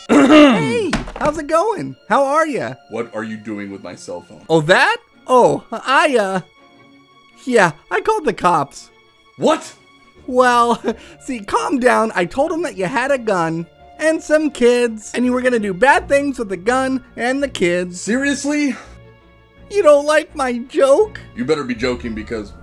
Hey, how's it going? How are ya? What are you doing with my cell phone? Oh, that? Oh, yeah, I called the cops. What? Well, see, calm down. I told them that you had a gun and some kids, and you were gonna do bad things with the gun and the kids. Seriously? You don't like my joke? You better be joking because